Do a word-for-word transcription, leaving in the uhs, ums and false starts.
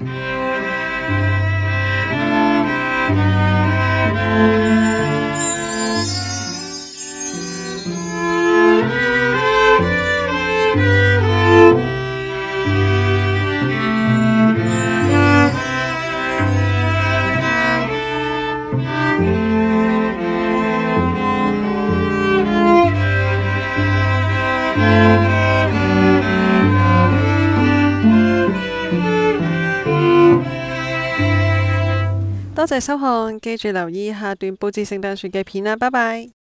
多謝收看，記住留意下段佈置聖誕樹嘅片啦，拜拜。